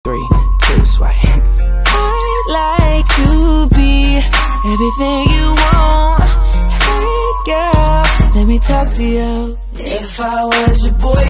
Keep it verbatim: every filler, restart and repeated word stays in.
three, two, swipe. I'd like to be everything you want. Hey girl, let me talk to you. If I was your boy